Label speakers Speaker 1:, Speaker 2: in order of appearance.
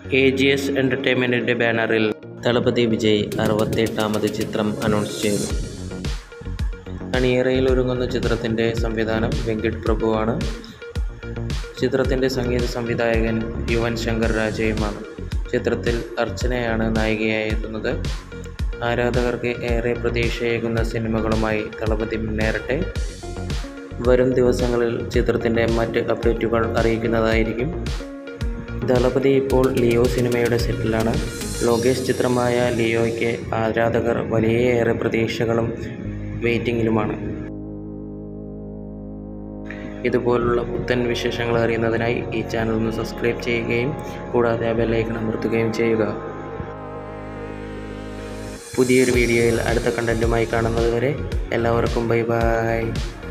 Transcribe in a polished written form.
Speaker 1: AGS എൻ്റർടൈൻമെൻറ്റിൻ്റെ ബാനറിൽ ദളപതി വിജയ് 68ാമത് ചിത്രം announce ചെയ്തു. അണിയറയിൽ ഒരുങ്ങുന്ന ചിത്രത്തിൻ്റെ സംവിധാനം വെങ്കിട്ട് പ്രഭുവാണ്. ചിത്രത്തിൻ്റെ സംഗീത സംവിധായകൻ യുവൻ ശങ്കർ രാജയുമാണ്. ചിത്രത്തിൽ അർച്ചനയാണ് നായികയായി എത്തുന്നത്. ആരാധകർക്ക് ഏറെ പ്രതീക്ഷയേകുന്ന സിനിമകളുമായി ദളപതി മുന്നേറട്ടെ. വരും ദിവസങ്ങളിൽ ചിത്രത്തിൻ്റെ മറ്റ് അപ്ഡേറ്റുകൾ അറിയിക്കുന്നതായിരിക്കും. ദളപതി ഇപ്പോൾ ലിയോ സിനിമയുടെ സെറ്റിലാണ്. ലോകേഷ് ചിത്രമായ ലിയോയ്ക്ക് ആരാധകർ വലിയേറെ പ്രതീക്ഷകളും വെയിറ്റിംഗിലുമാണ്. ഇതുപോലുള്ള പുത്തൻ വിശേഷങ്ങൾ അറിയുന്നതിനായി ഈ ചാനൽ ഒന്ന് സബ്സ്ക്രൈബ് ചെയ്യുകയും കൂടാതെ ബെൽ ഐക്കൺ അമർത്തുകയും ചെയ്യുക. പുതിയൊരു വീഡിയോയിൽ അടുത്ത കണ്ടൻറ്റുമായി കാണുന്നതുവരെ എല്ലാവർക്കും ബൈ ബൈ.